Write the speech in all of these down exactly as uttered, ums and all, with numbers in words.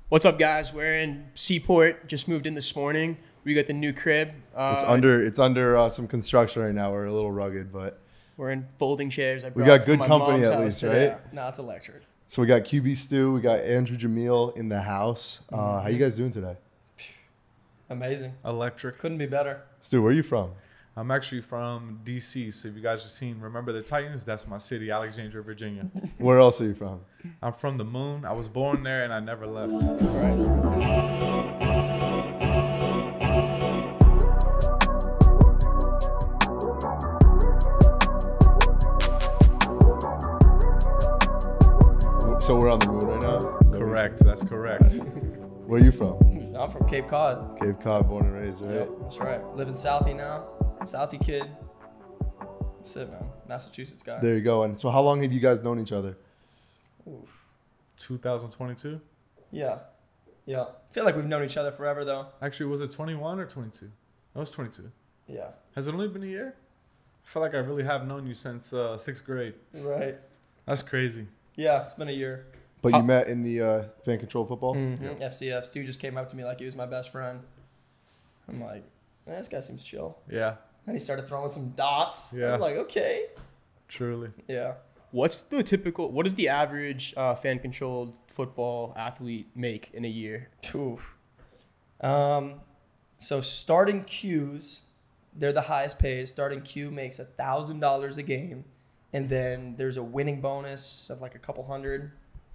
What's up, guys? We're in Seaport. Just moved in this morning. We got the new crib. Uh, it's under it's under uh, some construction right now. We're a little rugged, but we're in folding chairs. I we got good company at house. least, right? Yeah. No, it's electric. So we got QBStew. We got Andrew Jamiel in the house. Uh, mm-hmm. How you guys doing today? Amazing. Electric. Couldn't be better. Stu, where are you from? I'm actually from D C, so if you guys have seen Remember the Titans, that's my city, Alexandria, Virginia. Where else are you from? I'm from the moon. I was born there, and I never left. Right. So we're on the moon right now? Correct. That's correct. Where are you from? I'm from Cape Cod. Cape Cod, born and raised, right? Yep, that's right. Live in Southie now. Southie kid. That's it, man. Massachusetts guy. There you go. And so how long have you guys known each other? Oof. twenty twenty-two? Yeah. Yeah. I feel like we've known each other forever, though. Actually, was it twenty-one or twenty-two? That was twenty-two. Yeah. Has it only been a year? I feel like I really have known you since uh, sixth grade. Right. That's crazy. Yeah, it's been a year. But you uh, met in the uh, fan control football? Mm-hmm. Yep. F C F. Stu just came up to me like he was my best friend. I'm like, man, this guy seems chill. Yeah. And he started throwing some dots. Yeah. I'm like, okay. Truly. Yeah. What's the typical, what does the average uh, fan-controlled football athlete make in a year? Oof. Um, so starting Qs, they're the highest paid. Starting Q makes one thousand dollars a game. And then there's a winning bonus of like a couple hundred.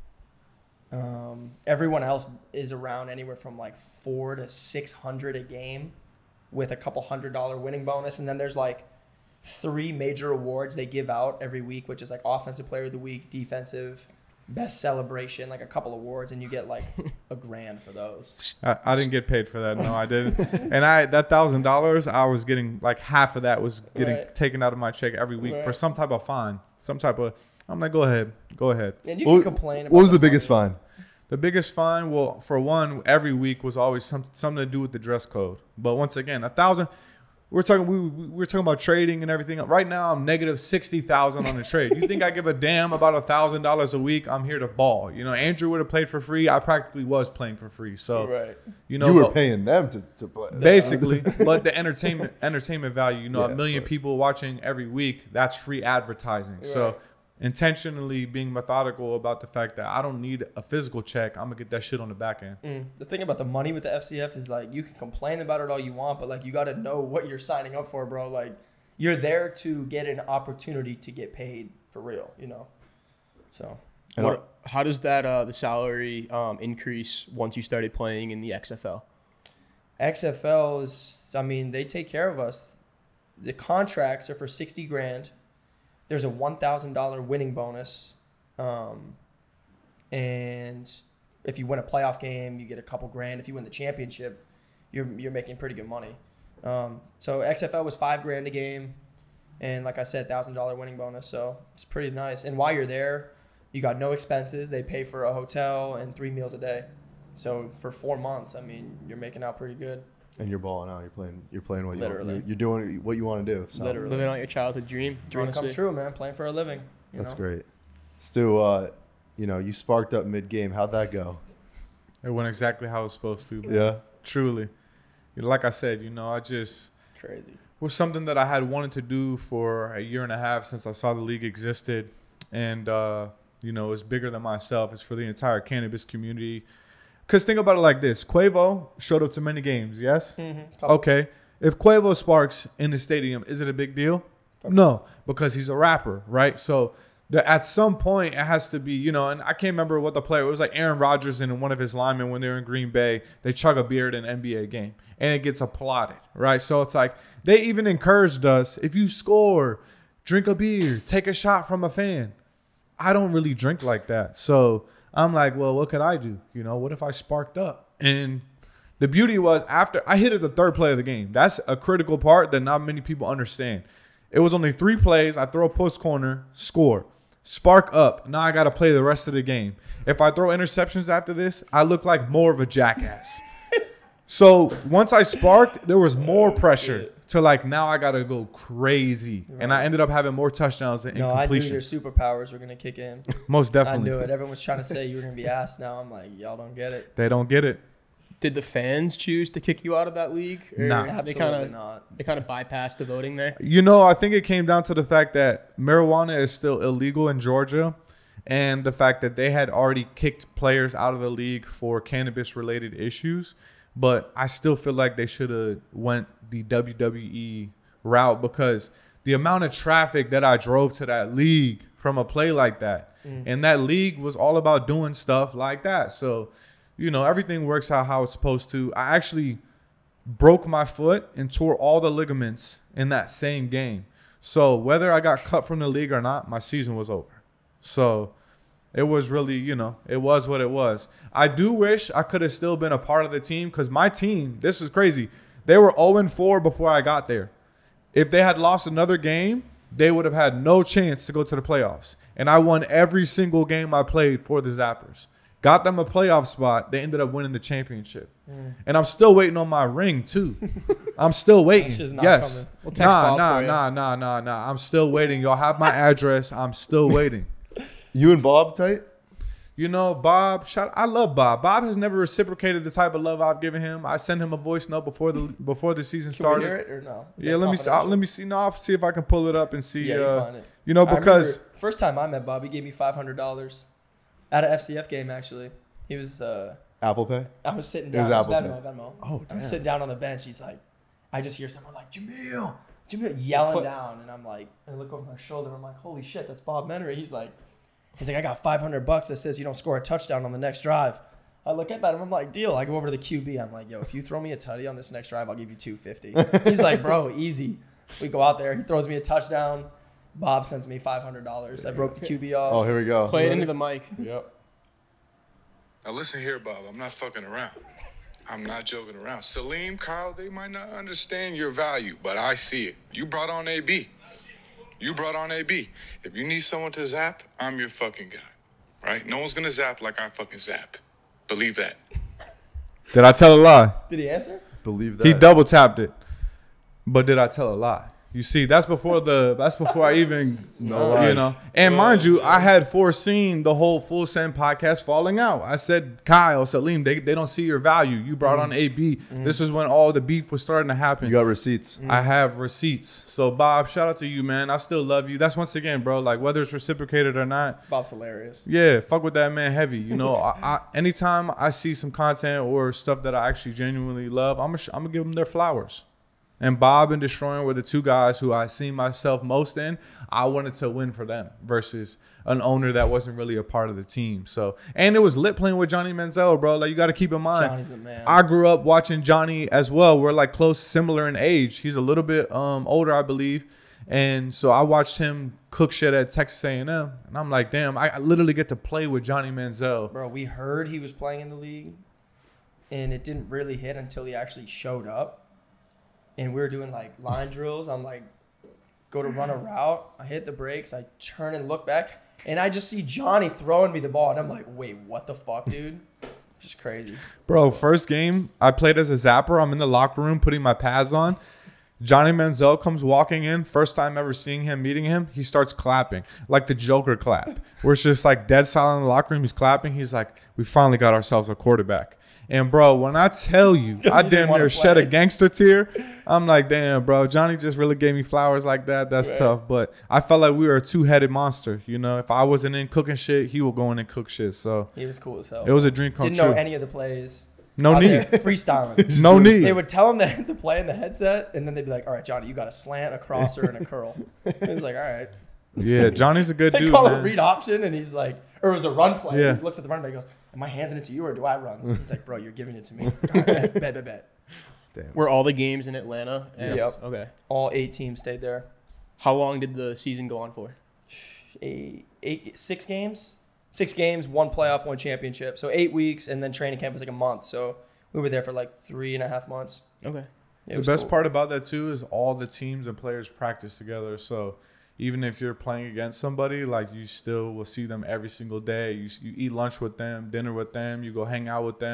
Um, everyone else is around anywhere from like four to six hundred a game, with a couple hundred dollar winning bonus. And then there's like three major awards they give out every week, which is like offensive player of the week, defensive, best celebration, like a couple awards, and you get like a grand for those. I, I didn't get paid for that. No, I didn't. And I that thousand dollars, I was getting like half of that was getting Right. taken out of my check every week Right. for some type of fine, some type of. I'm like, go ahead, go ahead. And you What- can complain about What was the money. biggest fine? The biggest fine, well, for one, every week was always some, something to do with the dress code. But once again, a thousand. We're talking. We we- we're talking about trading and everything. Right now, I'm negative sixty thousand on the trade. You think I give a damn about a thousand dollars a week? I'm here to ball. You know, Andrew would have played for free. I practically was playing for free. So Right. you know, You were but paying them to, to play. basically. But the entertainment entertainment value. You know, Yeah, a of million course. people watching every week. That's free advertising. So. Right. Intentionally being methodical about the fact that I don't need a physical check. I'm gonna get that shit on the back end. Mm. The thing about the money with the F C F is like you can complain about it all you want, but like you got to know what you're signing up for, bro. Like you're there to get an opportunity to get paid for real, you know. So And What, how does that uh, the salary um, increase once you started playing in the X F L? X F L is, I mean, they take care of us. The contracts are for sixty grand. There's a one thousand dollars winning bonus. Um, and if you win a playoff game, you get a couple grand. If you win the championship, you're you're making pretty good money. Um, so X F L was five grand a game. And like I said, one thousand dollars winning bonus. So it's pretty nice. And while you're there, you got no expenses. They pay for a hotel and three meals a day. So for four months, I mean, you're making out pretty good. And you're balling out. You're playing. You're playing what you Literally. you're, you're doing what you want to do. So. Literally. Living out your childhood dream. Dream honestly. come true, man. Playing for a living. You That's know? great. Stu, uh, you know, you sparked up mid game. How'd that go? It went exactly how it was supposed to. Man. Yeah. Truly. You know, like I said, you know, I just Crazy. was something that I had wanted to do for a year and a half since I saw the league existed. And, uh, you know, it's bigger than myself. It's for the entire cannabis community. Because think about it like this. Quavo showed up to many games, yes? Mm-hmm. Okay. If Quavo sparks in the stadium, is it a big deal? No, because he's a rapper, right? So the, at some point, it has to be, you know, and I can't remember what the player, it was like Aaron Rodgers and one of his linemen when they were in Green Bay, they chug a beer at an N B A game, and it gets applauded, right? So it's like they even encouraged us, if you score, drink a beer, take a shot from a fan. I don't really drink like that. So I'm like, well, what could I do? You know, what if I sparked up? And the beauty was after I hit it the third play of the game. That's a critical part that not many people understand. It was only three plays. I throw a post corner, score, spark up. Now I got to play the rest of the game. If I throw interceptions after this, I look like more of a jackass. So once I sparked, there was more pressure to like now I gotta go crazy, Right. and I ended up having more touchdowns than No, I knew your incompletions. superpowers were gonna kick in. Most definitely, I knew it. Everyone was trying to say you were gonna be asked. Now I'm like, y'all don't get it. they don't get it. Did the fans choose to kick you out of that league? Or Nah. they Absolutely kind of not. they kind of bypassed the voting there. You know, I think it came down to the fact that marijuana is still illegal in Georgia, and the fact that they had already kicked players out of the league for cannabis-related issues. But I still feel like they should have went the W W E route, because the amount of traffic that I drove to that league from a play like that, Mm. and that league was all about doing stuff like that. So, you know, everything works out how it's supposed to. I actually broke my foot and tore all the ligaments in that same game. So whether I got cut from the league or not, my season was over. So it was really, you know, it was what it was. I do wish I could have still been a part of the team, because my team, this is crazy, they were oh and four before I got there. If they had lost another game, they would have had no chance to go to the playoffs. And I won every single game I played for the Zappers. Got them a playoff spot. They ended up winning the championship. Mm. And I'm still waiting on my ring, too. I'm still waiting. That's just not Yes. coming. We'll text Nah, Bob nah, for you. nah, nah, nah, nah. I'm still waiting. Y'all have my address. I'm still waiting. You and Bob tight? You know, Bob, shout, I love Bob. Bob has never reciprocated the type of love I've given him. I sent him a voice note before the before the season Can started. we hear it or no? Is Yeah, that let me see. I'll, confidential? let me see. No, I'll see if I can pull it up and see. Yeah, you uh, find it. you know, I because remember first time I met Bob, he gave me five hundred dollars at an F C F game. Actually, he was. Uh, Apple Pay? I was sitting It down. was It's Apple Venmo, Venmo. Oh, I damn. was sitting down on the bench. He's like, I just hear someone like Jamiel, Jamiel yelling What? down, and I'm like, I look over my shoulder. And I'm like, holy shit, that's Bob Menery. He's like, he's like, I got five hundred bucks that says you don't score a touchdown on the next drive. I look up at him. I'm like, deal. I go over to the Q B. I'm like, yo, if you throw me a tutty on this next drive, I'll give you two fifty. He's like, bro, easy. We go out there. He throws me a touchdown. Bob sends me five hundred dollars. I broke the Q B off. Oh, here we go. Play it into the mic. Yep. Now listen here, Bob. I'm not fucking around. I'm not joking around. Salim, Kyle, they might not understand your value, but I see it. You brought on A B. You brought on A B. If you need someone to zap, I'm your fucking guy. Right? No one's gonna zap like I fucking zap. Believe that. did I tell a lie? Did he answer? Believe that. He double tapped it. But did I tell a lie? You see, that's before the that's before I even No you lies. know. And mind you, I had foreseen the whole Full Send podcast falling out. I said, Kyle, Salim, they, they don't see your value. You brought on A B. This is when all the beef was starting to happen. You got receipts. I have receipts. So Bob, shout out to you, man. I still love you. That's once again, bro. Like whether it's reciprocated or not, Bob's hilarious. yeah, fuck with that man heavy. You know, I, I anytime I see some content or stuff that I actually genuinely love, I'm gonna I'm gonna give them their flowers. And Bob and Deestroying were the two guys who I see myself most in. I wanted to win for them versus an owner that wasn't really a part of the team. So, and it was lit playing with Johnny Manziel, bro. Like you got to keep in mind, Johnny's the man. I grew up watching Johnny as well. We're like close, similar in age. He's a little bit um, older, I believe. And so I watched him cook shit at Texas A and M. And I'm like, damn, I, I literally get to play with Johnny Manziel. Bro, we heard he was playing in the league, and it didn't really hit until he actually showed up. And we were doing like line drills. I'm like, go to run a route. I hit the brakes. I turn and look back, and I just see Johnny throwing me the ball. And I'm like, wait, what the fuck, dude? Just crazy. Bro, first game, I played as a zapper. I'm in the locker room putting my pads on. Johnny Manziel comes walking in. First time ever seeing him, meeting him. He starts clapping, like the Joker clap. Where it's just like dead silent in the locker room. He's clapping. He's like, we finally got ourselves a quarterback. And, bro, when I tell you, I he didn't damn wanna near shed a play. gangster tear. I'm like, damn, bro, Johnny just really gave me flowers like that. That's Right. tough. But I felt like we were a two-headed monster. You know, if I wasn't in cooking shit, he would go in and cook shit. So He was cool as hell. it was a dream come Didn't true. know any of the plays. No Out need. there freestyling. No need. They would tell him the, the play in the headset, and then they'd be like, all right, Johnny, you got a slant, a crosser, and a curl. He was like, all right. Yeah, Johnny's a good They dude, call man. it read option, and he's like, or it was a run play. Yeah. He looks at the run back and goes, am I handing it to you or do I run? He's like, bro, you're giving it to me. All right, bet, bet, bet, bet. Damn. Were all the games in Atlanta? And- Yep. Okay. All eight teams stayed there. How long did the season go on for? Eight, eight, six games, six games, one playoff, one championship. So eight weeks, and then training camp was like a month. So we were there for like three and a half months. Okay. It The was best cool. part about that too is all the teams and players practice together. So even if you're playing against somebody, like you still will see them every single day. You you eat lunch with them, dinner with them, you go hang out with them.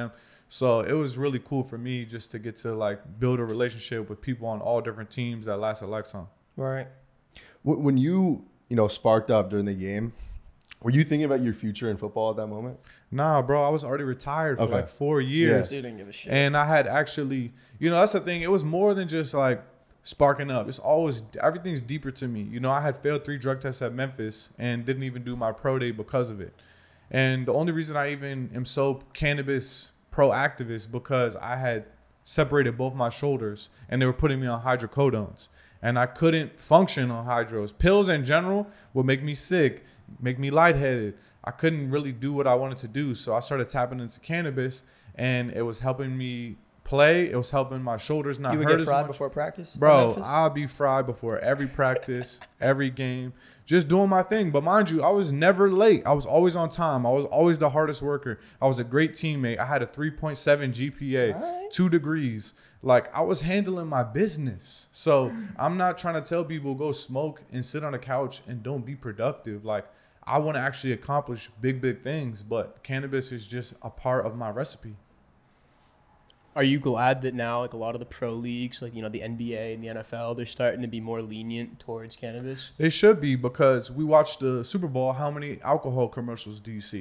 So it was really cool for me just to get to like build a relationship with people on all different teams that last a lifetime. Right. When you, you know, sparked up during the game, were you thinking about your future in football at that moment? Nah, bro, I was already retired for Okay. like four years. Dude didn't give a shit. And I had actually, you know, that's the thing. It was more than just like sparking up. It's always, everything's deeper to me. You know, I had failed three drug tests at Memphis and didn't even do my pro day because of it. And the only reason I even am so cannabis proactive is because I had separated both my shoulders and they were putting me on hydrocodones. And I couldn't function on hydros. Pills in general would make me sick, make me lightheaded. I couldn't really do what I wanted to do. So I started tapping into cannabis and it was helping me play. It was helping my shoulders not You would hurt get as fried much. before practice? in Bro, Memphis? I'll be fried before every practice, every game, just doing my thing. But mind you, I was never late. I was always on time. I was always the hardest worker. I was a great teammate. I had a three point seven G P A, Right. two degrees. Like, I was handling my business. So I'm not trying to tell people go smoke and sit on a couch and don't be productive. Like, I want to actually accomplish big, big things. But cannabis is just a part of my recipe. Are you glad that now, like a lot of the pro leagues, like, you know, the N B A and the N F L, they're starting to be more lenient towards cannabis? They should be, because we watched the Super Bowl. How many alcohol commercials do you see?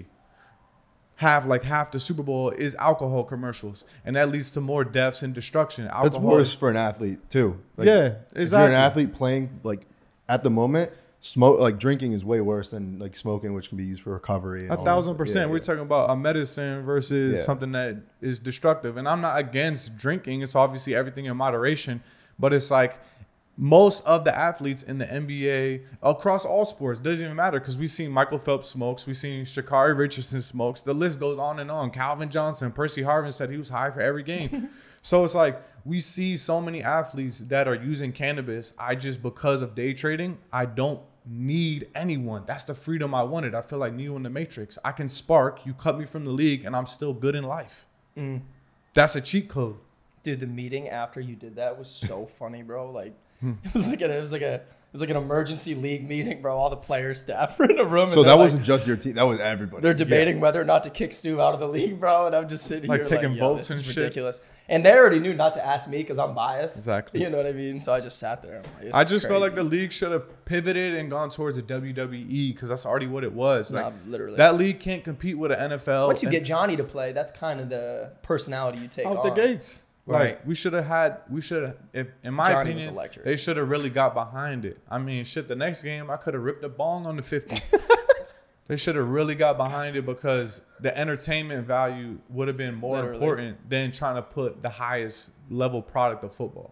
Half, like half the Super Bowl is alcohol commercials, and that leads to more deaths and destruction. Alcohol That's worse for an athlete too. Like, Yeah, If you're exactly. an athlete playing, like at the moment, smoke like drinking is way worse than like smoking, which can be used for recovery. And A all thousand that. percent. Yeah, We're yeah. talking about a medicine versus Yeah. something that is destructive. And I'm not against drinking. It's obviously everything in moderation. But it's like most of the athletes in the N B A, across all sports, doesn't even matter, because we've seen Michael Phelps smokes. We've seen Sha'Carri Richardson smokes. The list goes on and on. Calvin Johnson, Percy Harvin said he was high for every game. So it's like we see so many athletes that are using cannabis. I just, because of day trading, I don't need anyone. That's the freedom I wanted. I feel like Neo in the Matrix. I can spark, you cut me from the league, and I'm still good in life. Mm. That's a cheat code. Dude, the meeting after you did that was so funny, bro. Like, it was like a, it was like a, it was like an emergency league meeting, bro. All the players, staff were in a room. So and that they're wasn't like, just your team. That was everybody. they're debating whether or not to kick Stu out of the league, bro. And I'm just sitting Like here taking like, yo, votes this and is shit. ridiculous. And they already knew not to ask me because I'm biased. Exactly. You know what I mean? So I just sat there. I'm like, this I is just felt like the crazy. league should have pivoted and gone towards the W W E, because that's already what it was. Like, Nah, literally. that league can't compete with the N F L. Once you and get Johnny to play, that's kind of the personality you take out on. the gates. Right. Like, we should have had, we should have, if in my Johnny was opinion, electric. they should have really got behind it. I mean, shit, the next game, I could have ripped a bong on the fifty. They should have really got behind it, because the entertainment value would have been more Literally. important than trying to put the highest level product of football.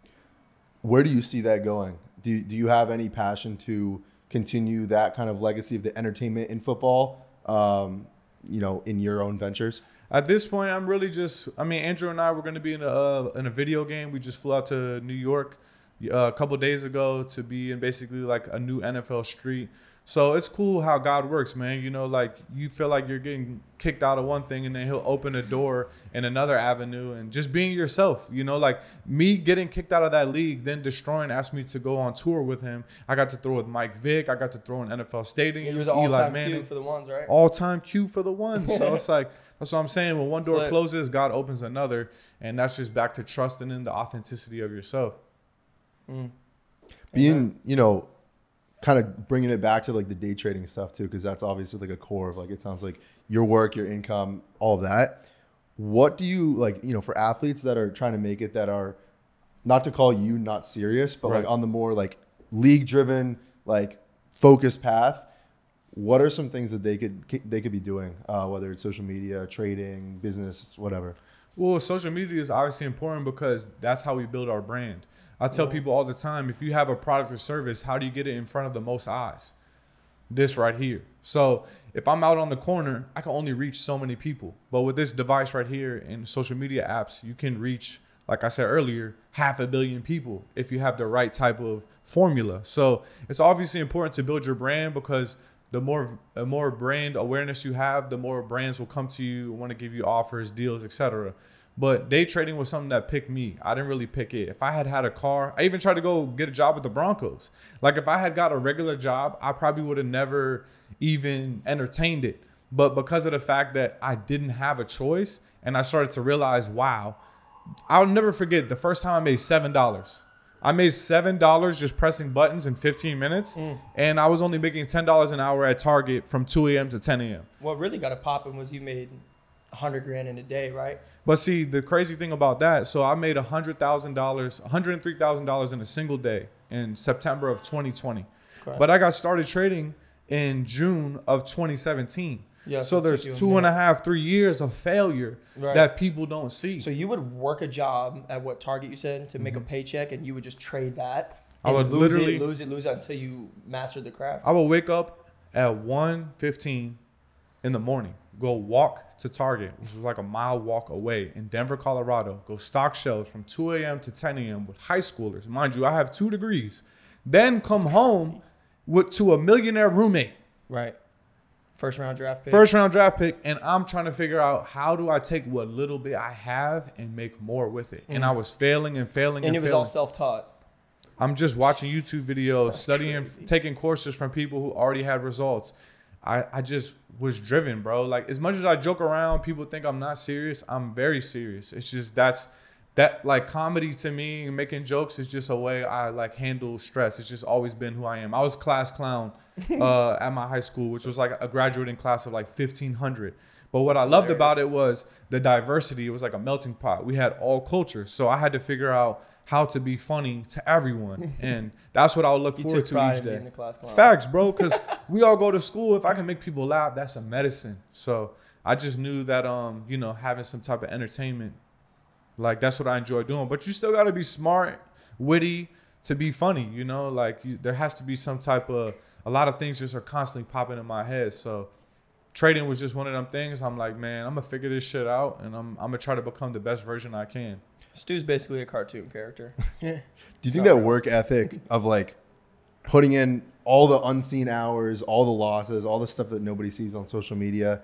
Where do you see that going? Do you, do you have any passion to continue that kind of legacy of the entertainment in football? Um, you know, in your own ventures. At this point, I'm really just, I mean, Andrew and I were going to be in a, uh, in a video game. We just flew out to New York uh, a couple of days ago to be in basically like a new N F L street. So it's cool how God works, man. You know, like you feel like you're getting kicked out of one thing, and then he'll open a door in another avenue, and just being yourself. You know, like me getting kicked out of that league, then Deestroying asked me to go on tour with him. I got to throw with Mike Vick. I got to throw in N F L stadiums. He was Eli all-time Manning. Q for the ones, right? All-time Q for the ones. So it's like, that's what I'm saying. When one door Slick. closes, God opens another. And that's just back to trusting in the authenticity of yourself. Mm. Being, you know, kind of bringing it back to like the day trading stuff too, because that's obviously like a core of like, it sounds like your work, your income, all of that. What do you like, you know, for athletes that are trying to make it, that are not to call you not serious, but Right. like on the more like league driven, like focused path, what are some things that they could, they could be doing, uh, whether it's social media, trading, business, whatever? Well, social media is obviously important because that's how we build our brand. I tell people all the time, if you have a product or service, how do you get it in front of the most eyes? This right here. So if I'm out on the corner, I can only reach so many people. But with this device right here and social media apps, you can reach, like I said earlier, half a billion people if you have the right type of formula. So it's obviously important to build your brand, because the more the more brand awareness you have, the more brands will come to you, want to give you offers, deals, et cetera. But day trading was something that picked me. I didn't really pick it. If I had had a car, I even tried to go get a job with the Broncos. Like if I had got a regular job, I probably would have never even entertained it. But because of the fact that I didn't have a choice And I started to realize, wow, I'll never forget the first time I made seven dollars. I made seven dollars just pressing buttons in fifteen minutes. Mm. And I was only making ten dollars an hour at Target from two a.m. to ten a.m. What really got it popping was you made a hundred grand in a day, right? But see, the crazy thing about that, so I made one hundred thousand dollars, one hundred three thousand dollars in a single day in September of twenty twenty. Correct. But I got started trading in June of twenty seventeen. Yeah, so there's two and a half, three years of failure right. that people don't see. So you would work a job at what Target you said to make mm-hmm. a paycheck, and you would just trade that. I would lose literally it, lose it, lose it until you mastered the craft. I would wake up at one fifteen in the morning, go walk to Target, which was like a mile walk away in Denver, Colorado. Go stock shelves from two a.m. to ten a.m. with high schoolers. Mind you, I have two degrees. Then come home with to a millionaire roommate. Right. First round draft pick. First round draft pick. And I'm trying to figure out how do I take what little bit I have and make more with it. Mm. And I was failing and failing and, and it was failing. all self-taught. I'm just watching YouTube videos, That's studying, crazy. taking courses from people who already had results. I, I just was driven, bro. Like, as much as I joke around, people think I'm not serious. I'm very serious. It's just that's that like comedy to me and making jokes is just a way I like handle stress. It's just always been who I am. I was class clown uh, at my high school, which was like a graduating class of like fifteen hundred. But what That's I loved hilarious. about it was the diversity. It was like a melting pot. We had all cultures. So I had to figure out how to be funny to everyone. And that's what I'll look you forward took to pride each in day. being the class clown. Facts, bro, because we all go to school. If I can make people laugh, that's a medicine. So I just knew that, um, you know, having some type of entertainment, like that's what I enjoy doing. But you still got to be smart, witty to be funny, you know, like you, there has to be some type of, a lot of things just are constantly popping in my head. So trading was just one of them things. I'm like, man, I'm going to figure this shit out and I'm, I'm going to try to become the best version I can. Stu's basically a cartoon character. Yeah. Do you think that work ethic of like putting in all the unseen hours, all the losses, all the stuff that nobody sees on social media,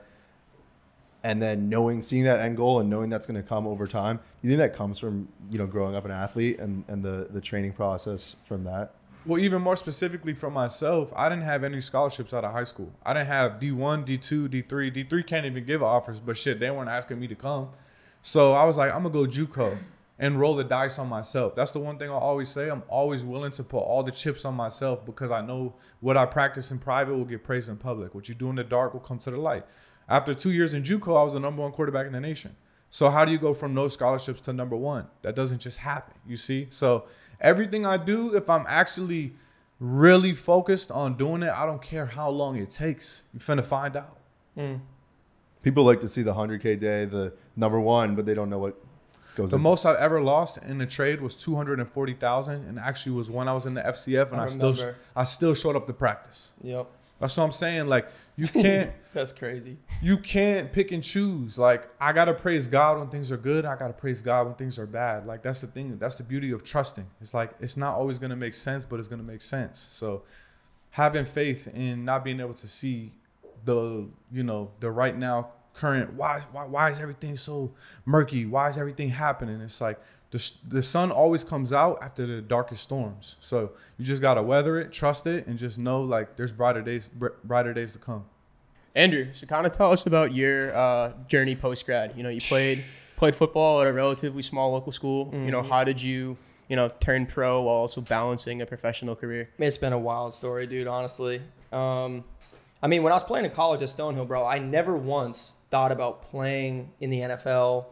and then knowing, seeing that end goal and knowing that's going to come over time, you think that comes from, you know, growing up an athlete and, and the, the training process from that? Well, even more specifically for myself, I didn't have any scholarships out of high school. I didn't have D one, D two, D three. D three can't even give offers, but shit, they weren't asking me to come. So I was like, I'm going to go JUCO and roll the dice on myself. That's the one thing I always say. I'm always willing to put all the chips on myself because I know what I practice in private will get praised in public. What you do in the dark will come to the light. After two years in JUCO, I was the number one quarterback in the nation. So how do you go from no scholarships to number one? That doesn't just happen, you see? So everything I do, if I'm actually really focused on doing it, I don't care how long it takes. You're finna find out. Mm. People like to see the one hundred K day, the number one, but they don't know what goes The into most I've ever lost in a trade was two hundred forty thousand dollars, and actually was when I was in the F C F, and I, I still I still showed up to practice. Yep. That's what I'm saying. Like, you can't. That's crazy. You can't pick and choose. Like, I got to praise God when things are good. I got to praise God when things are bad. Like, that's the thing. That's the beauty of trusting. It's like, it's not always going to make sense, but it's going to make sense. So having faith in not being able to see the, you know, the right now current, why, why, why is everything so murky? Why is everything happening? It's like, The, the sun always comes out after the darkest storms. So you just got to weather it, trust it, and just know like there's brighter days br- brighter days to come. Andrew, so kind of tell us about your uh, journey post-grad. You know, you played played football at a relatively small local school. Mm-hmm. You know, how did you, you know, turn pro while also balancing a professional career? It's been a wild story, dude, honestly. Um, I mean, when I was playing in college at Stonehill, bro, I never once thought about playing in the N F L.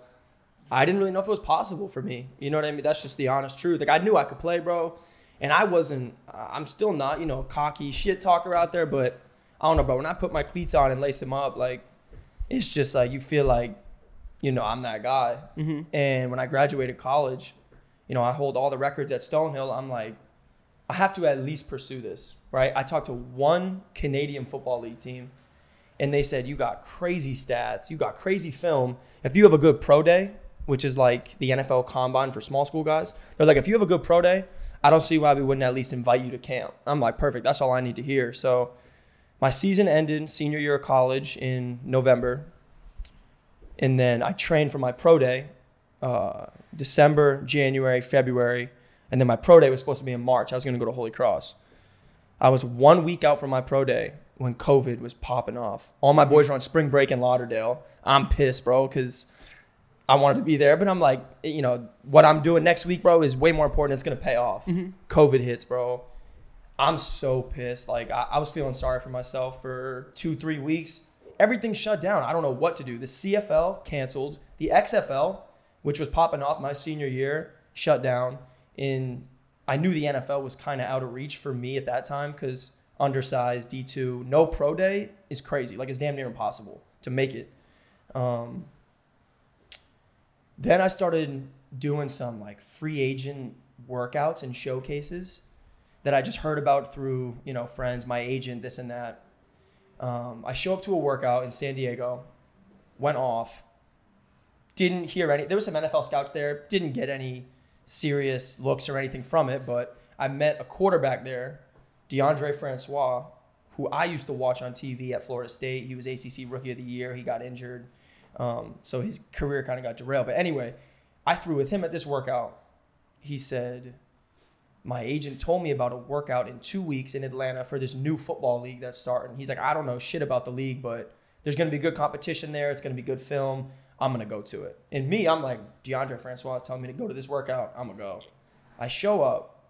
I didn't really know if it was possible for me. You know what I mean? That's just the honest truth. Like, I knew I could play, bro. And I wasn't, I'm still not, you know, cocky shit talker out there. But I don't know, bro. When I put my cleats on and lace them up, like, it's just like you feel like, you know, I'm that guy. Mm-hmm. And when I graduated college, you know, I hold all the records at Stonehill. I'm like, I have to at least pursue this, right? I talked to one Canadian Football League team. And they said, you got crazy stats. You got crazy film. If you have a good pro day, which is like the N F L combine for small school guys. They're like, if you have a good pro day, I don't see why we wouldn't at least invite you to camp. I'm like, perfect. That's all I need to hear. So my season ended senior year of college in November. And then I trained for my pro day uh, December, January, February. And then my pro day was supposed to be in March. I was going to go to Holy Cross. I was one week out from my pro day when COVID was popping off. All my boys were on spring break in Lauderdale. I'm pissed, bro, because I wanted to be there, but I'm like, you know, what I'm doing next week, bro, is way more important. It's going to pay off. Mm-hmm. COVID hits, bro. I'm so pissed. Like, I, I was feeling sorry for myself for two, three weeks. Everything shut down. I don't know what to do. The C F L canceled. The X F L, which was popping off my senior year, shut down. In I knew the N F L was kind of out of reach for me at that time because undersized, D two, no pro day is crazy. Like, it's damn near impossible to make it. Um, then I started doing some, like, free agent workouts and showcases that I just heard about through, you know, friends, my agent, this and that. Um, I show up to a workout in San Diego, went off, didn't hear any. There was some N F L scouts there, didn't get any serious looks or anything from it, but I met a quarterback there, DeAndre Francois, who I used to watch on T V at Florida State. He was A C C Rookie of the Year. He got injured. Um, so his career kind of got derailed. But anyway, I threw with him at this workout. He said, my agent told me about a workout in two weeks in Atlanta for this new football league that's starting. He's like, I don't know shit about the league, but there's going to be good competition there. It's going to be good film. I'm going to go to it. And me, I'm like, DeAndre Francois is telling me to go to this workout. I'm going to go. I show up.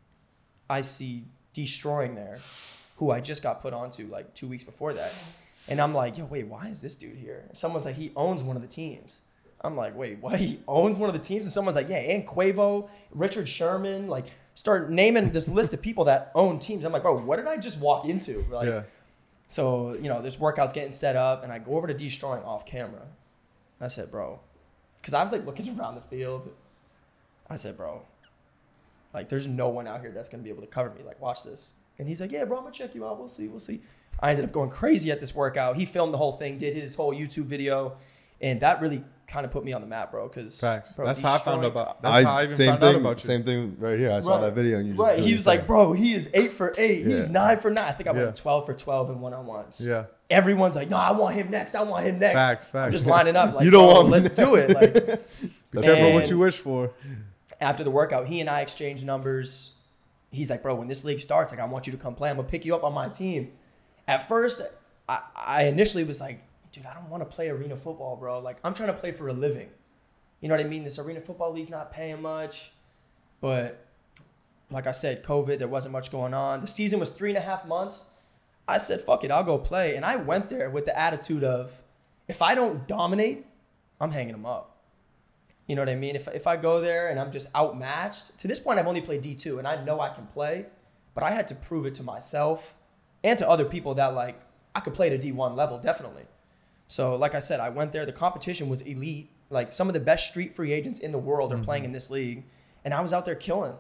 I see Deestroying there, who I just got put onto like two weeks before that. And I'm like, yo, wait, why is this dude here? Someone's like, he owns one of the teams. I'm like, wait, what? He owns one of the teams? And someone's like, yeah, and Quavo, Richard Sherman, like, start naming this list of people that own teams. I'm like, bro, what did I just walk into? Like, yeah. So, you know, this workout's getting set up, and I go over to Deestroying off camera. I said, bro, because I was, like, looking around the field. I said, bro, like, there's no one out here that's going to be able to cover me. Like, watch this. And he's like, yeah, bro, I'm going to check you out. We'll see. We'll see. I ended up going crazy at this workout. He filmed the whole thing, did his whole YouTube video, and that really kind of put me on the map, bro. Because that's how I found about. That's I, how I even same found thing, out about you. Same thing right here. I saw right. that video, and you just right. He was thing. like, bro, he is eight for eight. Yeah. He's nine for nine. I think I went yeah. twelve for twelve in one on ones. Yeah. Everyone's like, no, I want him next. I want him next. Facts, facts. I'm just lining up. Like, you don't oh, want let's next. do it. Like, be careful what you wish for. After the workout, he and I exchanged numbers. He's like, bro, when this league starts, like, I want you to come play. I'm gonna pick you up on my team. At first, I, I initially was like, dude, I don't want to play arena football, bro. Like, I'm trying to play for a living. You know what I mean? This arena football league's not paying much. But like I said, COVID, there wasn't much going on. The season was three and a half months. I said, fuck it, I'll go play. And I went there with the attitude of, if I don't dominate, I'm hanging them up. You know what I mean? If, if I go there and I'm just outmatched, to this point, I've only played D two, and I know I can play. But I had to prove it to myself and to other people that, like, I could play at a D one level, definitely. So, like I said, I went there. The competition was elite. Like, some of the best street free agents in the world are mm-hmm. playing in this league. And I was out there killing.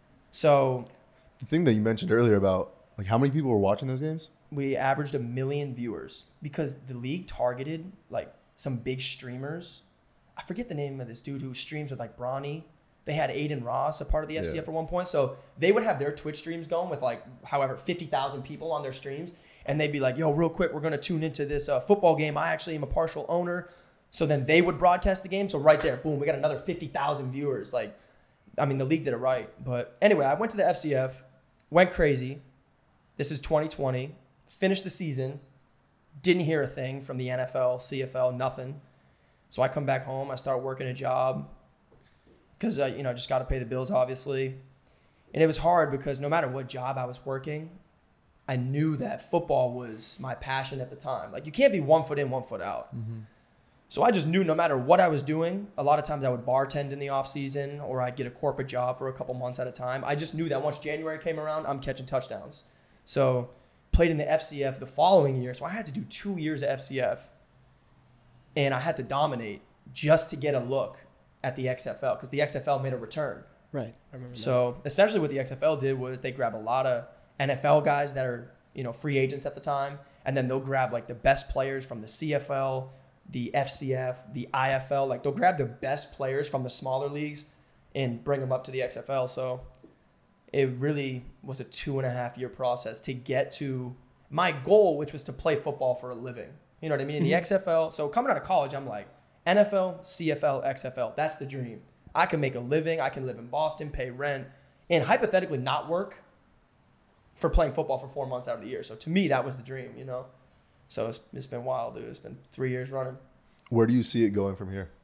So the thing that you mentioned earlier about, like, how many people were watching those games? We averaged a million viewers because the league targeted, like, some big streamers. I forget the name of this dude who streams with, like, Bronny. They had Aiden Ross, a part of the F C F yeah. at one point. So they would have their Twitch streams going with, like, however, fifty thousand people on their streams. And they'd be like, yo, real quick, we're going to tune into this uh, football game. I actually am a partial owner. So then they would broadcast the game. So right there, boom, we got another fifty thousand viewers. Like, I mean, the league did it right. But anyway, I went to the F C F, went crazy. This is twenty twenty. Finished the season. Didn't hear a thing from the N F L, C F L, nothing. So I come back home. I start working a job because, uh, you know, just got to pay the bills, obviously. And it was hard because no matter what job I was working, I knew that football was my passion at the time. Like, you can't be one foot in, one foot out. Mm-hmm. So I just knew no matter what I was doing, a lot of times I would bartend in the off season or I'd get a corporate job for a couple months at a time. I just knew that once January came around, I'm catching touchdowns. So played in the F C F the following year. So I had to do two years of F C F. And I had to dominate just to get a look at the X F L because the X F L made a return. Right. I remember so that. Essentially what the X F L did was they grab a lot of N F L guys that are, you know, free agents at the time. And then they'll grab, like, the best players from the C F L, the F C F, the I F L. Like, they'll grab the best players from the smaller leagues and bring them up to the X F L. So it really was a two and a half year process to get to my goal, which was to play football for a living. You know what I mean? In the X F L. So coming out of college, I'm like, N F L, C F L, X F L. That's the dream. I can make a living. I can live in Boston, pay rent, and hypothetically not work for playing football for four months out of the year. So to me, that was the dream, you know? So it's, it's been wild, dude. It's been three years running. Where do you see it going from here?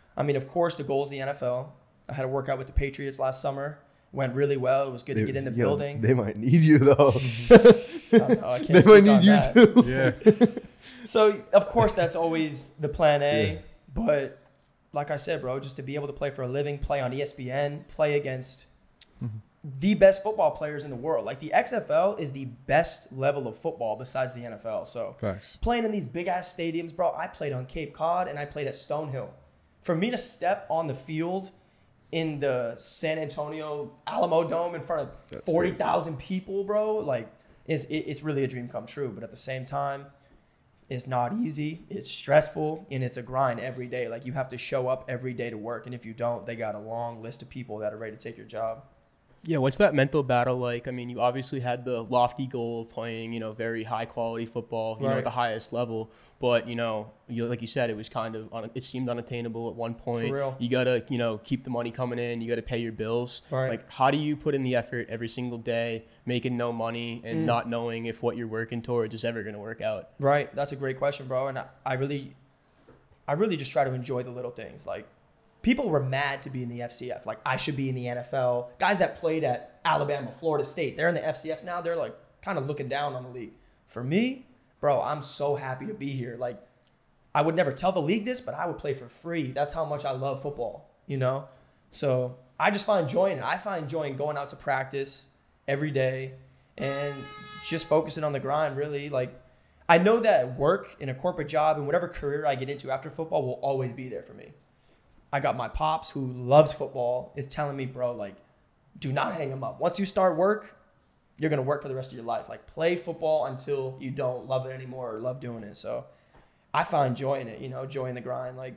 I mean, of course, the goal is the N F L. I had a workout with the Patriots last summer. Went really well. It was good They, to get in the yeah, building. They might need you though. I don't know, I can't They speak might need on you that. too. Yeah. So, of course, that's always the plan A. Yeah. But like I said, bro, just to be able to play for a living, play on E S P N, play against Mm-hmm. the best football players in the world. Like, the X F L is the best level of football besides the N F L. So, Facts. playing in these big-ass stadiums, bro, I played on Cape Cod and I played at Stonehill. For me to step on the field in the San Antonio Alamo Dome in front of That's forty thousand people, bro, like, it's, it, it's really a dream come true. But at the same time, it's not easy. It's stressful, and it's a grind every day. Like, you have to show up every day to work, and if you don't, they got a long list of people that are ready to take your job. Yeah, what's that mental battle like? I mean, you obviously had the lofty goal of playing, you know, very high quality football, you know, Right. at the highest level. But, you know, you, like you said, it was kind of, un, it seemed unattainable at one point. For real. You got to, you know, keep the money coming in. You got to pay your bills. Right. Like, how do you put in the effort every single day, making no money and Mm. not knowing if what you're working towards is ever going to work out? Right. That's a great question, bro. And I, I really, I really just try to enjoy the little things. Like, people were mad to be in the F C F. Like, I should be in the N F L. Guys that played at Alabama, Florida State, they're in the F C F now. They're like kind of looking down on the league. For me, bro, I'm so happy to be here. Like, I would never tell the league this, but I would play for free. That's how much I love football, you know? So I just find joy in it. I find joy in going out to practice every day and just focusing on the grind, really. Like, I know that work in a corporate job and whatever career I get into after football will always be there for me. I got my pops who loves football is telling me, bro, like, do not hang him up. Once you start work, you're going to work for the rest of your life. Like, play football until you don't love it anymore or love doing it. So I find joy in it, you know, joy in the grind. Like,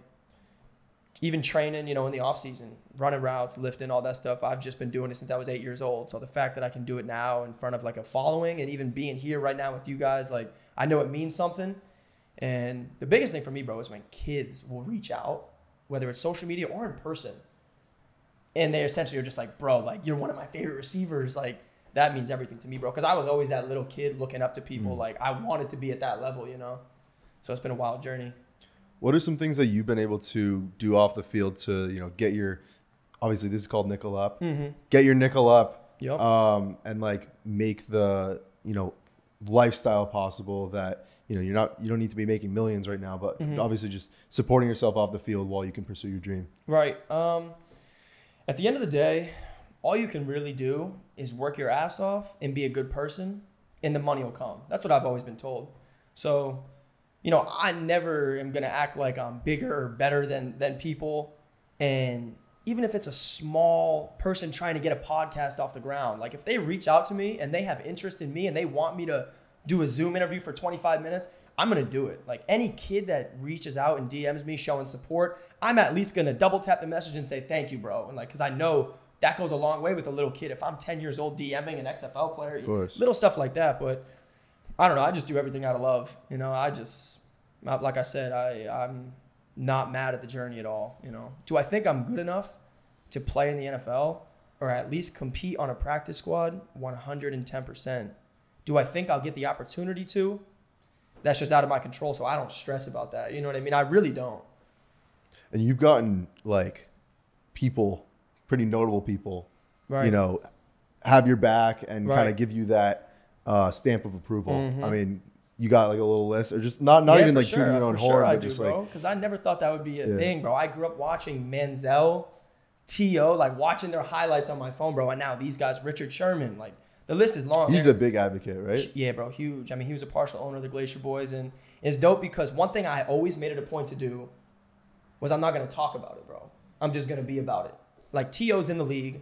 even training, you know, in the off season, running routes, lifting, all that stuff. I've just been doing it since I was eight years old. So the fact that I can do it now in front of like a following and even being here right now with you guys, like, I know it means something. And the biggest thing for me, bro, is when kids will reach out, whether it's social media or in person, and they essentially are just like, bro, like, you're one of my favorite receivers. Like, that means everything to me, bro. Because I was always that little kid looking up to people. Mm. Like, I wanted to be at that level, you know? So it's been a wild journey. What are some things that you've been able to do off the field to, you know, get your, obviously this is called nickel up, Mm-hmm. get your nickel up, Yep. um, and like make the, you know, lifestyle possible that, you know, you're not, you don't need to be making millions right now, but Mhm. obviously just supporting yourself off the field while you can pursue your dream. Right. Um, at the end of the day, all you can really do is work your ass off and be a good person, and the money will come. That's what I've always been told. So, you know, I never am going to act like I'm bigger or better than, than people. And even if it's a small person trying to get a podcast off the ground, like, if they reach out to me and they have interest in me and they want me to do a Zoom interview for twenty-five minutes, I'm going to do it. Like, any kid that reaches out and D Ms me showing support, I'm at least going to double tap the message and say, thank you, bro. And like, cause I know that goes a long way with a little kid. If I'm ten years old DMing an X F L player, Of course. little stuff like that. But I don't know. I just do everything out of love. You know, I just, like I said, I, I'm not mad at the journey at all. You know, do I think I'm good enough to play in the N F L or at least compete on a practice squad? one hundred ten percent. Do I think I'll get the opportunity to? That's just out of my control, so I don't stress about that. You know what I mean? I really don't. And you've gotten like people, pretty notable people, Right. you know, have your back and Right. kind of give you that uh, stamp of approval. Mhm. I mean, you got like a little list, or just not not Yeah, even for like sure, tooting your own for horn, sure I but do, just bro, like, because I never thought that would be a Yeah. thing, bro. I grew up watching Manziel, T O, like watching their highlights on my phone, bro. And now these guys, Richard Sherman, like the list is long. he's They're- a big advocate, right? Yeah, bro, huge. I mean, he was a partial owner of the Glacier Boys, and it's dope because one thing I always made it a point to do was I'm not going to talk about it, bro. I'm just going to be about it. Like, T O's in the league.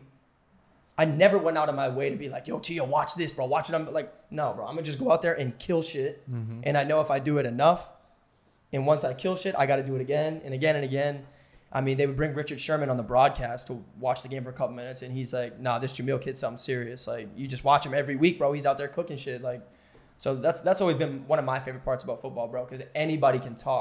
I never went out of my way to be like, yo, T O, watch this, bro. Watch it. I'm like, no, bro. I'm going to just go out there and kill shit. Mm-hmm. And I know if I do it enough, and once I kill shit, I got to do it again and again and again. I mean, they would bring Richard Sherman on the broadcast to watch the game for a couple minutes, and he's like, nah, this Jamiel kid's something serious. Like, you just watch him every week, bro. He's out there cooking shit. Like, so that's that's always been one of my favorite parts about football, bro, because anybody can talk.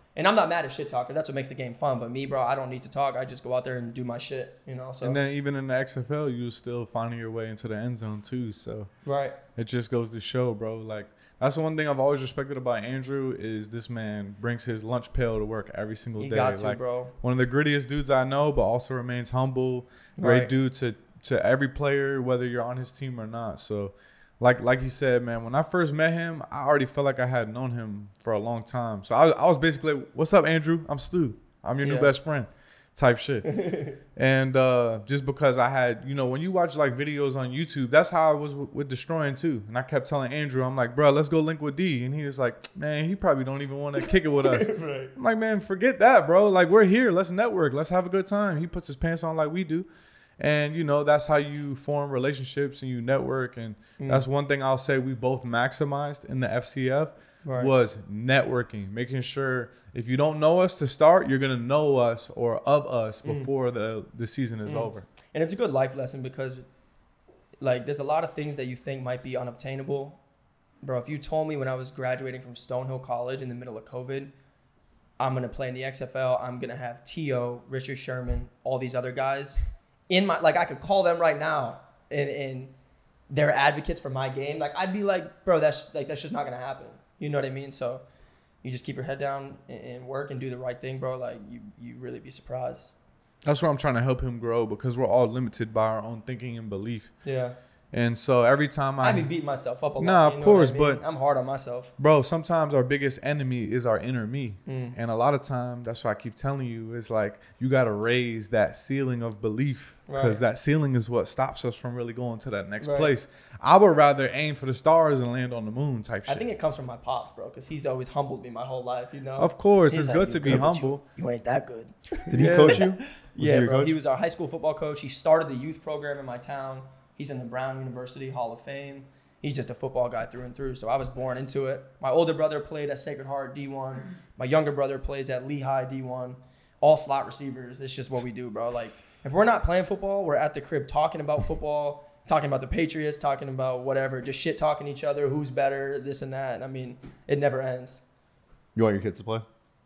And I'm not mad at shit talkers. That's what makes the game fun. But me, bro, I don't need to talk. I just go out there and do my shit, you know. So and then even in the X F L, you're still finding your way into the end zone too. So right, it just goes to show, bro. Like that's the one thing I've always respected about Andrew is this man brings his lunch pail to work every single you day. got to, like, bro. One of the grittiest dudes I know, but also remains humble. Great Right. dude to to every player, whether you're on his team or not. So. Like like you said, man, when I first met him, I already felt like I had known him for a long time. So I, I was basically like, what's up, Andrew? I'm Stu. I'm your Yeah. new best friend type shit. And uh, just because I had, you know, when you watch like videos on YouTube, that's how I was with, with Deestroying too. And I kept telling Andrew, I'm like, bro, let's go link with D. And he was like, man, he probably don't even want to kick it with us. Right. I'm like, man, forget that, bro. Like, we're here. Let's network. Let's have a good time. He puts his pants on like we do. And, you know, that's how you form relationships and you network. And Mm. that's one thing I'll say we both maximized in the F C F Right. was networking, making sure if you don't know us to start, you're going to know us or of us Mm. before the, the season is Mm. over. And it's a good life lesson because, like, there's a lot of things that you think might be unobtainable. Bro, if you told me when I was graduating from Stonehill College in the middle of COVID, I'm going to play in the X F L, I'm going to have T O, Richard Sherman, all these other guys in my, like, I could call them right now and, and they're advocates for my game. Like, I'd be like, bro, that's like, that's just not going to happen. You know what I mean? So you just keep your head down and, and work and do the right thing, bro. Like, you, you really be surprised. That's where I'm trying to help him grow because we're all limited by our own thinking and belief. Yeah. And so every time I, I be beating myself up a lot. Nah, of you know course, what I mean? but- I'm hard on myself. bro, sometimes our biggest enemy is our inner me. Mm. And a lot of time, that's why I keep telling you, it's like you got to raise that ceiling of belief because Right. that ceiling is what stops us from really going to that next Right. place. I would rather aim for the stars and land on the moon type shit. I think it comes from my pops, bro, because he's always humbled me my whole life, you know? Of course, He's it's like, good "You to be good, but humble. You, you ain't that good. Did he Yeah. coach you? Was yeah, he your bro. coach? He was our high school football coach. He started the youth program in my town. He's in the Brown University Hall of Fame. He's just a football guy through and through. So I was born into it. My older brother played at Sacred Heart D one. My younger brother plays at Lehigh D one. All slot receivers. It's just what we do, bro. Like, if we're not playing football, we're at the crib talking about football, talking about the Patriots, talking about whatever, just shit talking each other, who's better, this and that. I mean, it never ends. You want your kids to play?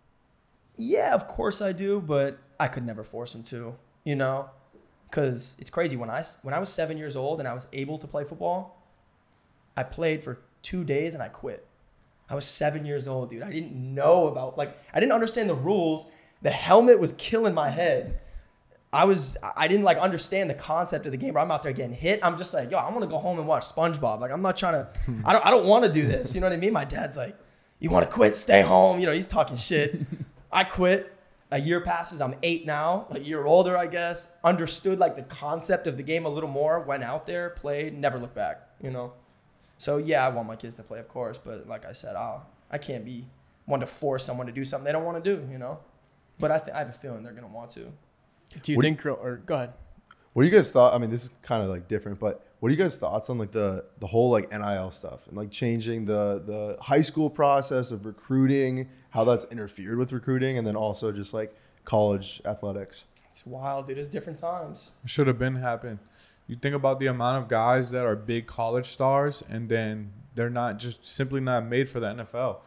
Yeah, of course I do, but I could never force them to, you know? Because it's crazy. When I, when I was seven years old and I was able to play football, I played for two days and I quit. I was seven years old, dude. I didn't know about, like, I didn't understand the rules. The helmet was killing my head. I was, I didn't, like, understand the concept of the game. Where I'm out there getting hit. I'm just like, yo, I want to go home and watch SpongeBob. Like, I'm not trying to, I don't, I don't want to do this. You know what I mean? My dad's like, you want to quit? Stay home. You know, he's talking shit. I quit. A year passes. I'm eight now, a year older, I guess. Understood like the concept of the game a little more. Went out there, played, never looked back. You know. So yeah, I want my kids to play, of course. But like I said, I'll, I can't be one to force someone to do something they don't want to do. You know. But I, th- I have a feeling they're gonna want to. Do you What do think, or go ahead. What do you guys thought? I mean, this is kind of like different, but what are you guys' thoughts on like the the whole like N I L stuff and like changing the the high school process of recruiting, how that's interfered with recruiting, and then also just like college athletics? It's wild, dude. It's different times. Should have been happened. You think about the amount of guys that are big college stars and then they're not just simply not made for the N F L.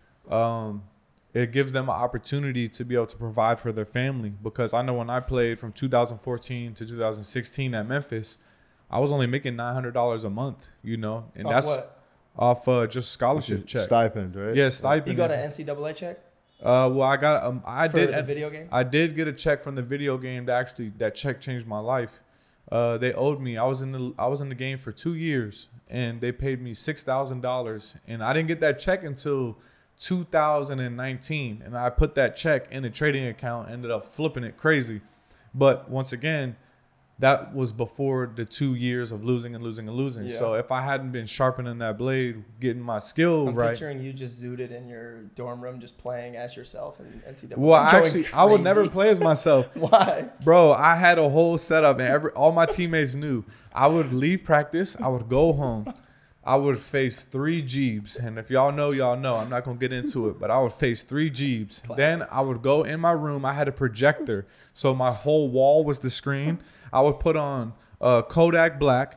Um, it gives them an opportunity to be able to provide for their family because I know when I played from two thousand fourteen to two thousand sixteen at Memphis, I was only making nine hundred dollars a month, you know, and Off that's what? off uh, just scholarship check. Stipend, right? Yeah, stipend. You got is- an N C double A check Uh, well, I got um, I for did the video game? I did get a check from the video game that actually that check changed my life. Uh, they owed me. I was in the I was in the game for two years, and they paid me six thousand dollars, and I didn't get that check until two thousand nineteen, and I put that check in a trading account, ended up flipping it crazy. But once again, that was before the two years of losing and losing and losing. Yeah. So if I hadn't been sharpening that blade, getting my skill I'm right. picturing you just zooted in your dorm room, just playing as yourself in N C double A. Well, Going actually, I would never crazy. play as myself. Why? Bro, I had a whole setup, and every all my teammates knew. I would leave practice. I would go home. I would face three Jeeps, and if y'all know, y'all know. I'm not gonna get into it, but I would face three Jeeps. Classic. Then I would go in my room. I had a projector, so my whole wall was the screen. I would put on uh, Kodak Black,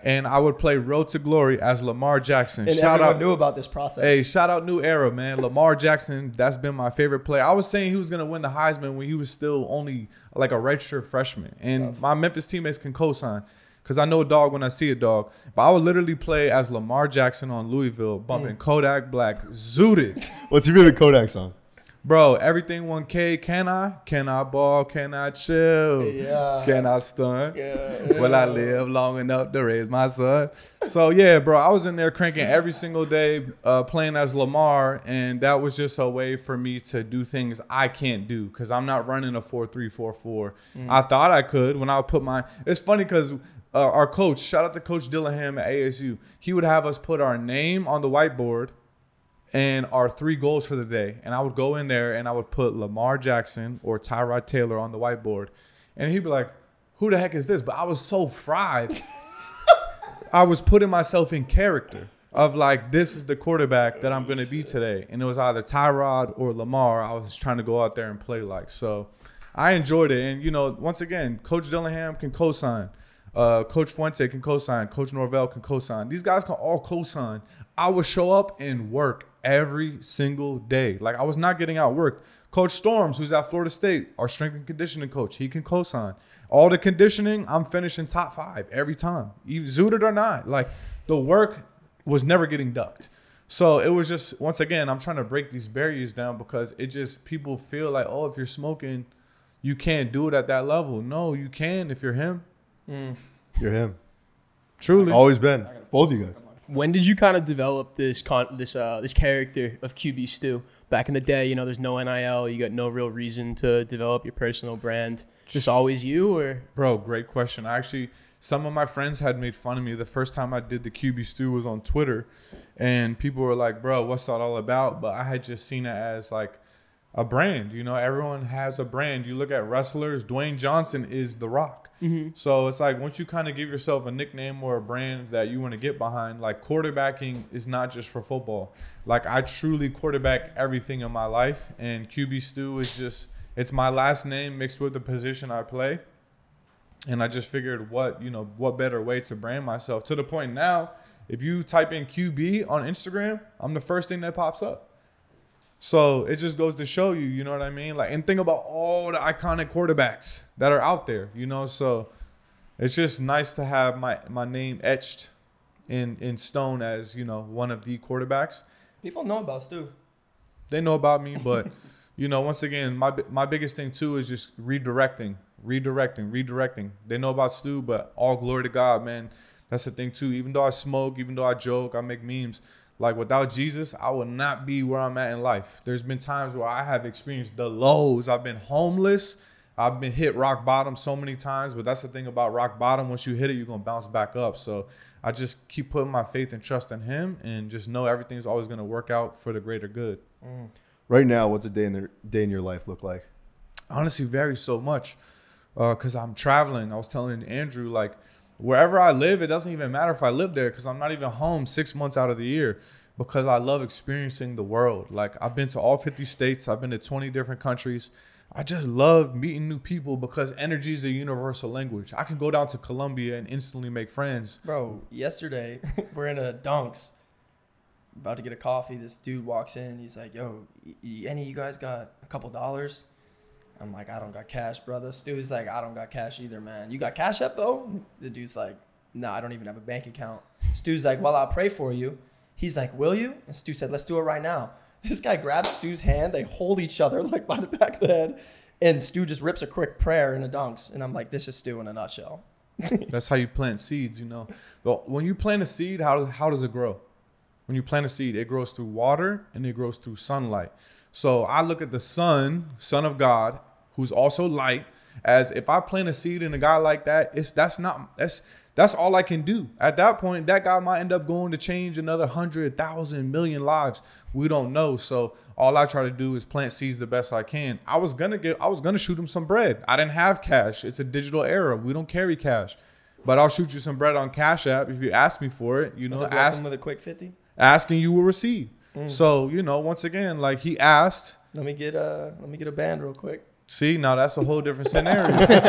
and I would play Road to Glory as Lamar Jackson. And shout everyone out, knew about this process. hey, shout out New Era, man. Lamar Jackson, that's been my favorite player. I was saying he was gonna win the Heisman when he was still only like a redshirt freshman, and Tough. my Memphis teammates can co-sign. Because I know a dog when I see a dog. But I would literally play as Lamar Jackson on Louisville, bumping Mm. Kodak Black, Zooted. What's your favorite Kodak song? Bro, everything one K. Can I? Can I ball? Can I chill? Yeah. Can I stunt? Yeah. Will I live long enough to raise my son? So, yeah, bro, I was in there cranking every single day uh, playing as Lamar, and that was just a way for me to do things I can't do because I'm not running a four three four four. Mm. I thought I could when I would put my – it's funny because – Uh, our coach, shout out to Coach Dillingham at A S U. He would have us put our name on the whiteboard and our three goals for the day. And I would go in there and I would put Lamar Jackson or Tyrod Taylor on the whiteboard. And he'd be like, who the heck is this? But I was so fried. I was putting myself in character of like, this is the quarterback that I'm going to be today. And it was either Tyrod or Lamar I was trying to go out there and play like. So I enjoyed it. And, you know, once again, Coach Dillingham can co-sign. Uh, Coach Fuente can co-sign. Coach Norvell can co-sign. These guys can all co-sign. I would show up and work every single day. Like, I was not getting outworked. Coach Storms, who's at Florida State, our strength and conditioning coach, he can co-sign. All the conditioning, I'm finishing top five every time. Even zooted or not. Like, the work was never getting ducked. So it was just, once again, I'm trying to break these barriers down because it just, people feel like, oh, if you're smoking, you can't do it at that level. No, you can if you're him. Mm. You're him. Truly. Always been. Both of you guys. When did you kind of develop this con- this uh this character of QBStew? Back in the day, you know, there's no N I L. You got no real reason to develop your personal brand. Just always you, or? Bro, great question. Actually, some of my friends had made fun of me. The first time I did the QBStew was on Twitter, and people were like, bro, what's that all about? But I had just seen it as like a brand. You know, everyone has a brand. You look at wrestlers, Dwayne Johnson is The Rock. Mm-hmm. So it's like once you kind of give yourself a nickname or a brand that you want to get behind, like quarterbacking is not just for football. Like I truly quarterback everything in my life, and QBStew is just, it's my last name mixed with the position I play. And I just figured what, you know, what better way to brand myself to the point now, if you type in Q B on Instagram, I'm the first thing that pops up. So it just goes to show you, you know what I mean? Like, and think about all the iconic quarterbacks that are out there, you know? So it's just nice to have my, my name etched in, in stone as, you know, one of the quarterbacks. People know about Stu. They know about me, but, you know, once again, my my biggest thing, too, is just redirecting, redirecting, redirecting. They know about Stu, but all glory to God, man. That's the thing, too. Even though I smoke, even though I joke, I make memes. Like, without Jesus, I would not be where I'm at in life. There's been times where I have experienced the lows. I've been homeless. I've been hit rock bottom so many times. But that's the thing about rock bottom. Once you hit it, you're going to bounce back up. So I just keep putting my faith and trust in him and just know everything's always going to work out for the greater good. Mm. Right now, what's a day in, their, day in your life look like? Honestly, varies so much because uh, I'm traveling. I was telling Andrew, like, wherever I live, it doesn't even matter if I live there because I'm not even home six months out of the year because I love experiencing the world. Like, I've been to all fifty states. I've been to twenty different countries. I just love meeting new people because energy is a universal language. I can go down to Colombia and instantly make friends. Bro, yesterday, we're in a Dunks, about to get a coffee. This dude walks in. He's like, yo, y- any of you guys got a couple dollars? I'm like, I don't got cash, brother. Stu's like, I don't got cash either, man. You got Cash App, though? The dude's like, nah, I don't even have a bank account. Stu's like, well, I'll pray for you. He's like, will you? And Stu said, let's do it right now. This guy grabs Stu's hand. They hold each other like by the back of the head. And Stu just rips a quick prayer in the Dunks. And I'm like, this is Stu in a nutshell. That's how you plant seeds, you know. When you plant a seed, how, how does it grow? When you plant a seed, it grows through water and it grows through sunlight. So I look at the sun, son of God, who's also light, as if I plant a seed in a guy like that, it's that's not that's that's all I can do. At that point, that guy might end up going to change another hundred thousand million lives. We don't know. So all I try to do is plant seeds the best I can. I was gonna get I was gonna shoot him some bread. I didn't have cash. It's a digital era. We don't carry cash. But I'll shoot you some bread on Cash App if you ask me for it. You know, ask him with a quick fifty. Asking you will receive. Mm. So, you know, once again, like he asked. Let me get a let me get a band real quick. See, now that's a whole different scenario.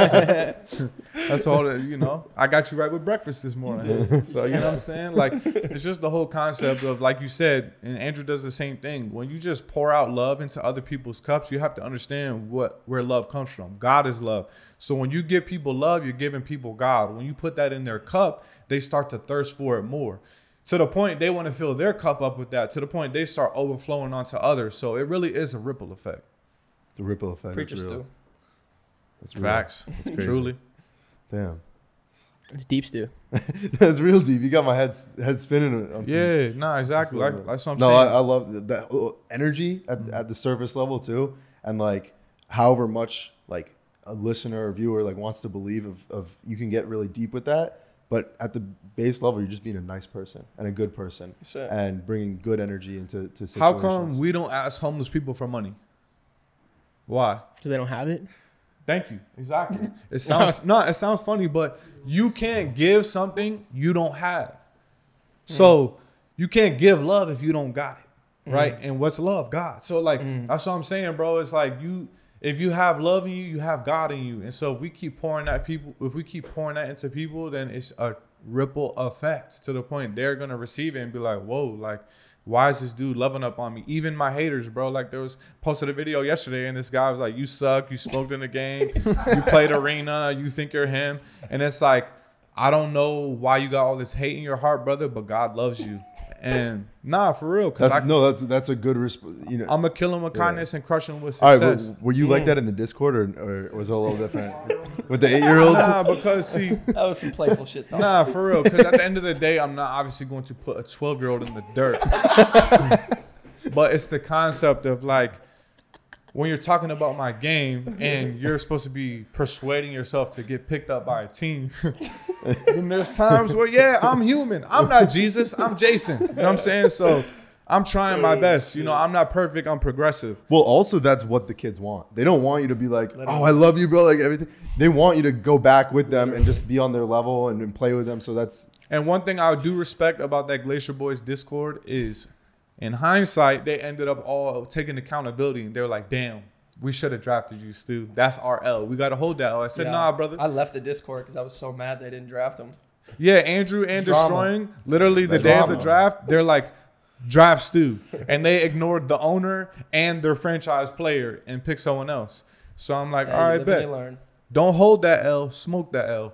That's all, you know. I got you right with breakfast this morning. So, you know what I'm saying? Like, it's just the whole concept of, like you said, and Andrew does the same thing. When you just pour out love into other people's cups, you have to understand what where love comes from. God is love. So when you give people love, you're giving people God. When you put that in their cup, they start to thirst for it more. To the point they want to fill their cup up with that. To the point they start overflowing onto others. So it really is a ripple effect. The ripple effect. Preachers that's real. do. That's real. Facts. That's crazy. Truly. Damn. It's deep stew. That's real deep. You got my head head spinning. On some, Yeah, nah, exactly. Like, that's what I'm no, saying. I, I love that, that energy at, mm-hmm. at the surface level too, and like however much like a listener or viewer like wants to believe of, of you can get really deep with that. But at the base level, you're just being a nice person and a good person, Sure. and bringing good energy into to situations. How come we don't ask homeless people for money? Why? Because they don't have it. Thank you. Exactly. It sounds no, it sounds funny, but you can't give something you don't have. So you can't give love if you don't got it, right? Mm. And what's love? God. So like mm. that's what I'm saying, bro. It's like you, if you have love in you, you have God in you. And so if we keep pouring that people, if we keep pouring that into people, then it's a ripple effect to the point they're gonna receive it and be like, whoa, like. Why is this dude loving up on me? Even my haters, bro. Like there was posted a video yesterday and this guy was like, you suck. You smoked in the game. You played arena. You think you're him. And it's like, I don't know why you got all this hate in your heart, brother, but God loves you. And nah, for real. Cause that's, I, no, that's that's a good resp- you know. I'm gonna kill him with kindness yeah. and crush him with all success. right, were, were you mm. like that in the Discord, or, or was it a little different with the eight-year-olds? Nah, because see, that was some playful shit. Talk. Nah, for real. Because at the end of the day, I'm not obviously going to put a twelve-year-old in the dirt. But it's the concept of like when you're talking about my game and you're supposed to be persuading yourself to get picked up by a team. And there's times where, yeah, I'm human. I'm not Jesus. I'm Jason. You know what I'm saying? So I'm trying my best. You know, I'm not perfect. I'm progressive. Well, also, that's what the kids want. They don't want you to be like, oh, I love you, bro. Like everything. They want you to go back with them and just be on their level and, and play with them. So that's. And one thing I do respect about that Glacier Boys Discord is, in hindsight, they ended up all taking accountability. And they were like, damn, we should have drafted you, Stu. That's our L. We got to hold that L. I said, yeah. nah, brother. I left the Discord because I was so mad they didn't draft him. Yeah, Andrew and Deestroying, literally the That's day drama. of the draft, they're like, draft Stu. And they ignored the owner and their franchise player and picked someone else. So I'm like, yeah, all right, bet. Learn. Don't hold that L, smoke that L.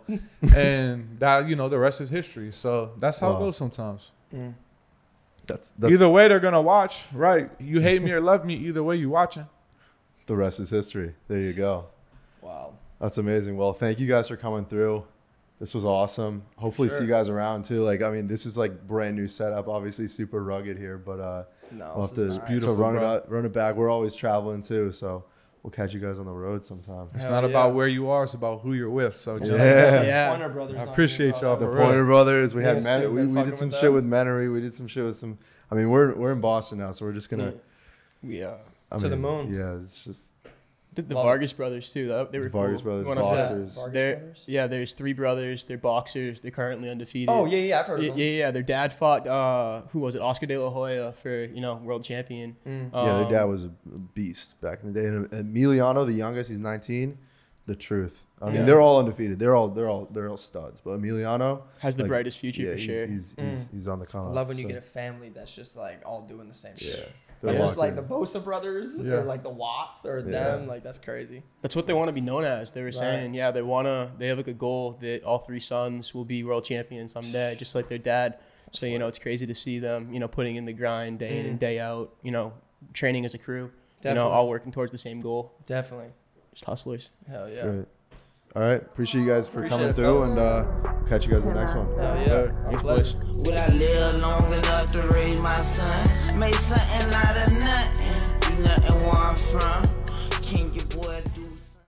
And that, you know, the rest is history. So that's how wow. it goes sometimes. Mm. That's, that's either way, they're going to watch. Right. You hate me or love me. Either way, you watching. The rest is history. There you go. Wow. That's amazing. Well, thank you guys for coming through. This was awesome. Hopefully sure. see you guys around too. Like, I mean, this is like brand new setup, obviously super rugged here, but uh, no, we'll have to, nice. to run it out, run it back. We're always traveling too. So we'll catch you guys on the road sometime. It's Hell not yeah. about where you are. It's about who you're with. So just yeah. yeah. Pointer Brothers I appreciate y'all. The Pointer Brothers. We yeah, had Man- we, we did some with shit with Menery. We did some shit with some, I mean, we're, we're in Boston now, so we're just going to. We, uh, I to mean, the moon. Yeah, it's just. The, the Vargas brothers too. That, they were the Vargas cool. brothers, boxers. Vargas brothers? Yeah, there's three brothers. They're boxers. They're currently undefeated. Oh yeah, yeah, I've heard yeah, of them. Yeah, yeah. Their dad fought. Uh, who was it? Oscar De La Hoya for you know world champion. Mm. Um, yeah, their dad was a beast back in the day. And Emiliano, the youngest, he's nineteen. The truth. I mean, yeah. they're all undefeated. They're all they're all they're all studs. But Emiliano has the like, brightest future yeah, for he's, sure. He's mm. he's, he's on the come I up. love when so. you get a family that's just like all doing the same shit. Yeah. Like, Almost like the Bosa brothers yeah. or like the Watts or yeah. them. Like that's crazy. That's what they want to be known as. They were Right. saying, yeah, they wanna. They have like a goal that all three sons will be world champions someday, just like their dad. So you know, it's crazy to see them, you know, putting in the grind day in Mm. and day out. You know, training as a crew. Definitely. You know, all working towards the same goal. Definitely. Just hustlers. Hell yeah. Great. All right. Appreciate you guys for Appreciate coming it, through, fellas. and uh, we'll catch you guys in the next one. Hell yeah. So, Our thanks, pleasure. boys. Would I live long enough to raise my son? Made something out of nothing. You nothing where I'm from.